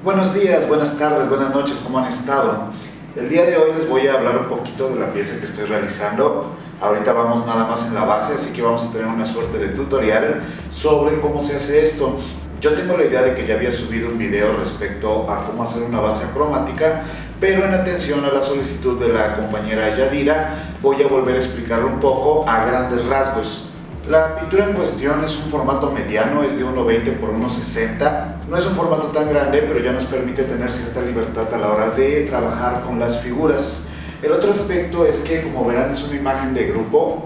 Buenos días, buenas tardes, buenas noches, ¿cómo han estado? El día de hoy les voy a hablar un poquito de la pieza que estoy realizando. Ahorita vamos nada más en la base, así que vamos a tener una suerte de tutorial sobre cómo se hace esto. Yo tengo la idea de que ya había subido un video respecto a cómo hacer una base acromática, pero en atención a la solicitud de la compañera Yadira, voy a volver a explicarlo un poco a grandes rasgos. La pintura en cuestión es un formato mediano, es de 1.20 por 1.60. No es un formato tan grande, pero ya nos permite tener cierta libertad a la hora de trabajar con las figuras. El otro aspecto es que, como verán, es una imagen de grupo.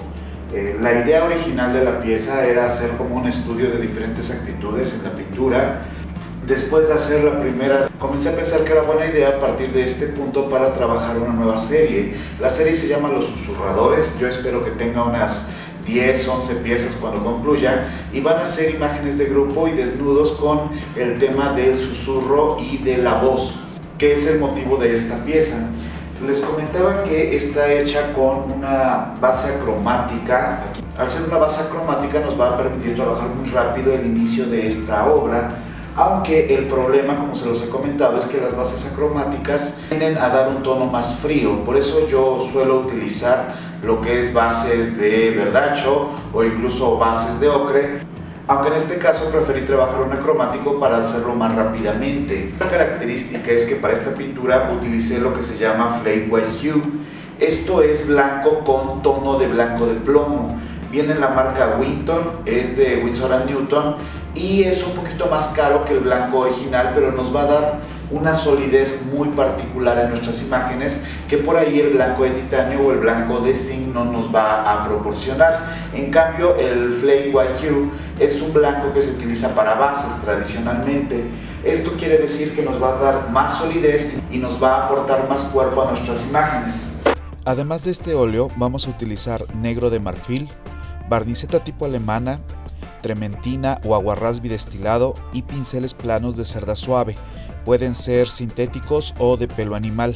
La idea original de la pieza era hacer como un estudio de diferentes actitudes en la pintura. Después de hacer la primera, comencé a pensar que era buena idea a partir de este punto para trabajar una nueva serie. La serie se llama Los Susurradores. Yo espero que tenga unas 10, 11 piezas cuando concluya, y van a ser imágenes de grupo y desnudos con el tema del susurro y de la voz, que es el motivo de esta pieza. Les comentaba que está hecha con una base acromática. Al ser una base acromática nos va a permitir trabajar muy rápido el inicio de esta obra, aunque el problema, como se los he comentado, es que las bases acromáticas tienden a dar un tono más frío. Por eso yo suelo utilizar lo que es bases de verdacho o incluso bases de ocre, aunque en este caso preferí trabajar un acromático para hacerlo más rápidamente. La característica es que para esta pintura utilicé lo que se llama Flake White Hue. Esto es blanco con tono de blanco de plomo. Viene en la marca Winton, es de Winsor & Newton y es un poquito más caro que el blanco original, pero nos va a dar una solidez muy particular en nuestras imágenes que por ahí el blanco de titanio o el blanco de zinc no nos va a proporcionar. En cambio, el Flake White Hue es un blanco que se utiliza para bases tradicionalmente. Esto quiere decir que nos va a dar más solidez y nos va a aportar más cuerpo a nuestras imágenes. Además de este óleo, vamos a utilizar negro de marfil, barniceta tipo alemana, trementina o aguarrás bidestilado y pinceles planos de cerda suave. Pueden ser sintéticos o de pelo animal.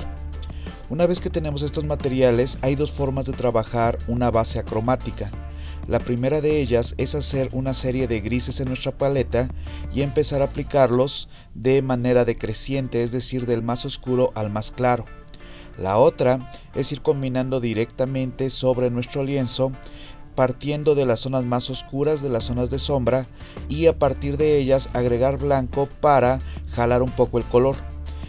Una vez que tenemos estos materiales, hay dos formas de trabajar una base acromática. La primera de ellas es hacer una serie de grises en nuestra paleta y empezar a aplicarlos de manera decreciente, es decir, del más oscuro al más claro. La otra es ir combinando directamente sobre nuestro lienzo, partiendo de las zonas más oscuras, de las zonas de sombra, y a partir de ellas agregar blanco para jalar un poco el color.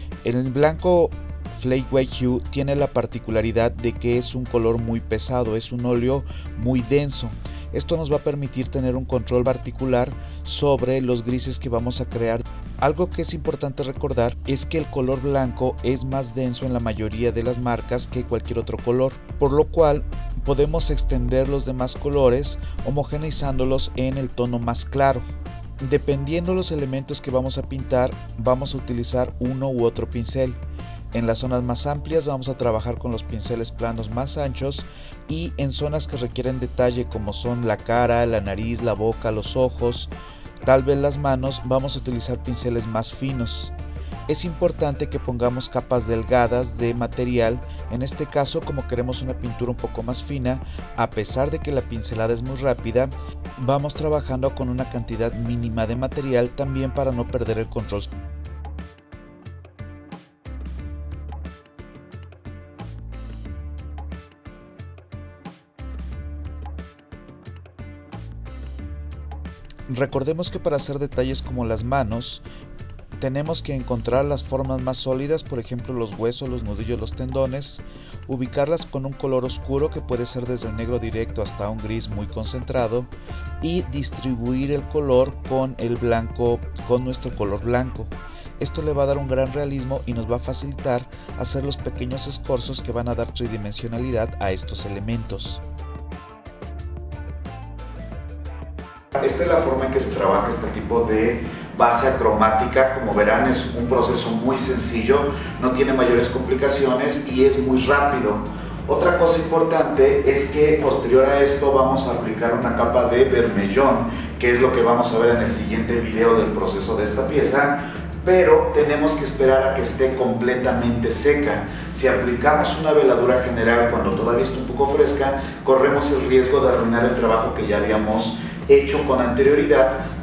El blanco Flake White Hue tiene la particularidad de que es un color muy pesado, es un óleo muy denso. Esto nos va a permitir tener un control particular sobre los grises que vamos a crear. Algo que es importante recordar es que el color blanco es más denso en la mayoría de las marcas que cualquier otro color, por lo cual podemos extender los demás colores homogeneizándolos en el tono más claro. Dependiendo los elementos que vamos a pintar, vamos a utilizar uno u otro pincel. En las zonas más amplias vamos a trabajar con los pinceles planos más anchos, y en zonas que requieren detalle como son la cara, la nariz, la boca, los ojos, tal vez las manos, vamos a utilizar pinceles más finos. Es importante que pongamos capas delgadas de material. En este caso, como queremos una pintura un poco más fina, a pesar de que la pincelada es muy rápida, vamos trabajando con una cantidad mínima de material también para no perder el control. Recordemos que para hacer detalles como las manos, tenemos que encontrar las formas más sólidas, por ejemplo los huesos, los nudillos, los tendones, ubicarlas con un color oscuro que puede ser desde el negro directo hasta un gris muy concentrado, y distribuir el color con el blanco, con nuestro color blanco. Esto le va a dar un gran realismo y nos va a facilitar hacer los pequeños escorzos que van a dar tridimensionalidad a estos elementos. Esta es la forma en que se trabaja este tipo de base acromática. Como verán, es un proceso muy sencillo, no tiene mayores complicaciones y es muy rápido. Otra cosa importante es que posterior a esto vamos a aplicar una capa de vermellón, que es lo que vamos a ver en el siguiente video del proceso de esta pieza, pero tenemos que esperar a que esté completamente seca. Si aplicamos una veladura general cuando todavía está un poco fresca, corremos el riesgo de arruinar el trabajo que ya habíamos hecho con anterioridad,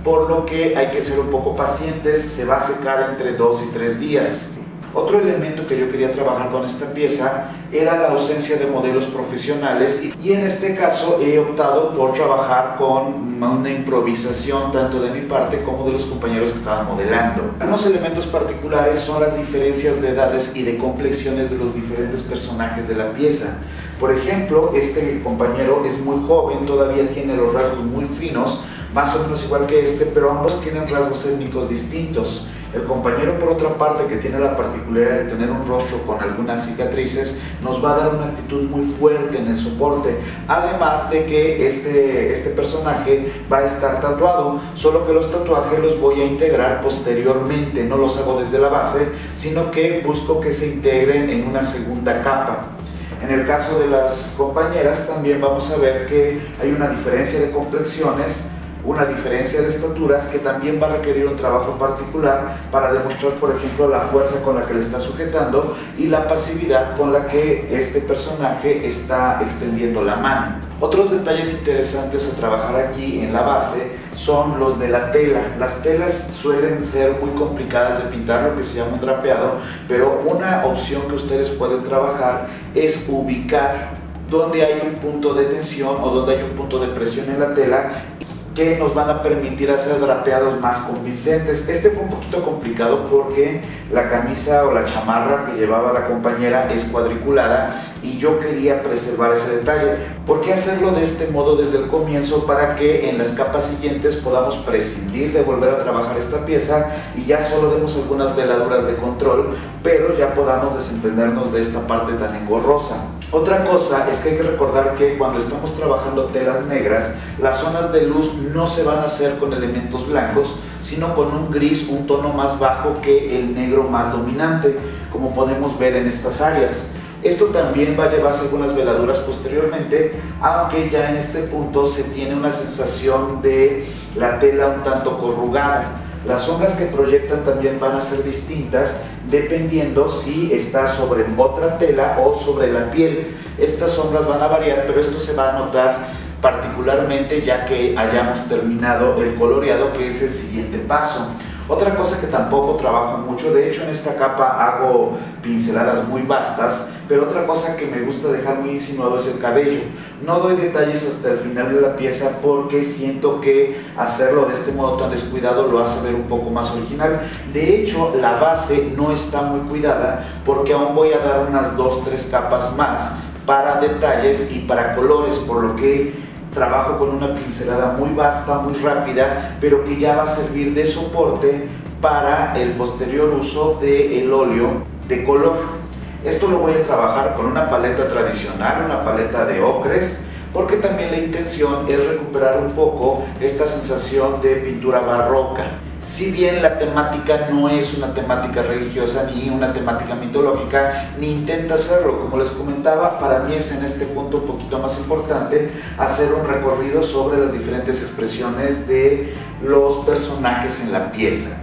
por lo que hay que ser un poco pacientes, se va a secar entre 2 y 3 días. Otro elemento que yo quería trabajar con esta pieza era la ausencia de modelos profesionales y en este caso he optado por trabajar con una improvisación tanto de mi parte como de los compañeros que estaban modelando. Unos elementos particulares son las diferencias de edades y de complexiones de los diferentes personajes de la pieza. Por ejemplo, este compañero es muy joven, todavía tiene los rasgos muy finos, más o menos igual que este, pero ambos tienen rasgos étnicos distintos. El compañero, por otra parte, que tiene la particularidad de tener un rostro con algunas cicatrices, nos va a dar una actitud muy fuerte en el soporte, además de que este personaje va a estar tatuado, solo que los tatuajes los voy a integrar posteriormente, no los hago desde la base, sino que busco que se integren en una segunda capa. En el caso de las compañeras también vamos a ver que hay una diferencia de complexiones, una diferencia de estaturas que también va a requerir un trabajo particular para demostrar, por ejemplo, la fuerza con la que le está sujetando y la pasividad con la que este personaje está extendiendo la mano. Otros detalles interesantes a trabajar aquí en la base son los de la tela. Las telas suelen ser muy complicadas de pintar, lo que se llama un drapeado, pero una opción que ustedes pueden trabajar es ubicar donde hay un punto de tensión o donde hay un punto de presión en la tela que nos van a permitir hacer drapeados más convincentes. Este fue un poquito complicado porque la camisa o la chamarra que llevaba la compañera es cuadriculada y yo quería preservar ese detalle. ¿Por qué hacerlo de este modo desde el comienzo? Para que en las capas siguientes podamos prescindir de volver a trabajar esta pieza y ya solo demos algunas veladuras de control, pero ya podamos desentendernos de esta parte tan engorrosa. Otra cosa es que hay que recordar que cuando estamos trabajando telas negras, las zonas de luz no se van a hacer con elementos blancos, sino con un gris, un tono más bajo que el negro más dominante, como podemos ver en estas áreas. Esto también va a llevarse algunas veladuras posteriormente, aunque ya en este punto se tiene una sensación de la tela un tanto corrugada. Las sombras que proyectan también van a ser distintas dependiendo si está sobre otra tela o sobre la piel. Estas sombras van a variar, pero esto se va a notar particularmente ya que hayamos terminado el coloreado, que es el siguiente paso. Otra cosa que tampoco trabajo mucho, de hecho en esta capa hago pinceladas muy vastas, pero otra cosa que me gusta dejar muy insinuado es el cabello. No doy detalles hasta el final de la pieza porque siento que hacerlo de este modo tan descuidado lo hace ver un poco más original. De hecho, la base no está muy cuidada porque aún voy a dar unas 2-3 capas más para detalles y para colores, por lo que trabajo con una pincelada muy vasta, muy rápida, pero que ya va a servir de soporte para el posterior uso del óleo de color. Esto lo voy a trabajar con una paleta tradicional, una paleta de ocres, porque también la intención es recuperar un poco esta sensación de pintura barroca. Si bien la temática no es una temática religiosa ni una temática mitológica, ni intenta hacerlo, como les comentaba, para mí es en este punto un poquito más importante hacer un recorrido sobre las diferentes expresiones de los personajes en la pieza.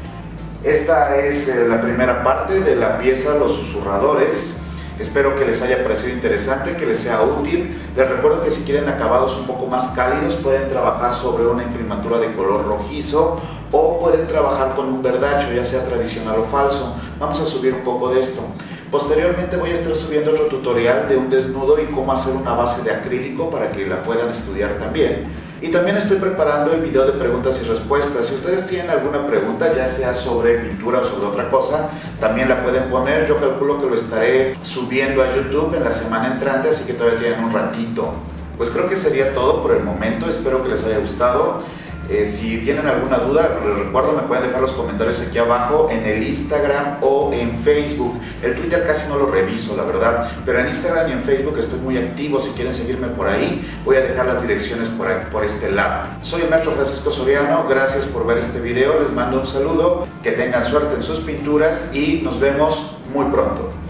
Esta es la primera parte de la pieza Los Susurradores. Espero que les haya parecido interesante, que les sea útil. Les recuerdo que si quieren acabados un poco más cálidos pueden trabajar sobre una imprimatura de color rojizo o pueden trabajar con un verdacho, ya sea tradicional o falso. Vamos a subir un poco de esto. Posteriormente voy a estar subiendo otro tutorial de un desnudo y cómo hacer una base de acrílico para que la puedan estudiar también. Y también estoy preparando el video de preguntas y respuestas. Si ustedes tienen alguna pregunta, ya sea sobre pintura o sobre otra cosa, también la pueden poner. Yo calculo que lo estaré subiendo a YouTube en la semana entrante, así que todavía quedan un ratito. Pues creo que sería todo por el momento. Espero que les haya gustado. Si tienen alguna duda, les recuerdo, me pueden dejar los comentarios aquí abajo en el Instagram o en Facebook. El Twitter casi no lo reviso, la verdad, pero en Instagram y en Facebook estoy muy activo. Si quieren seguirme por ahí, voy a dejar las direcciones por este lado. Soy el maestro Francisco Soriano, gracias por ver este video, les mando un saludo, que tengan suerte en sus pinturas y nos vemos muy pronto.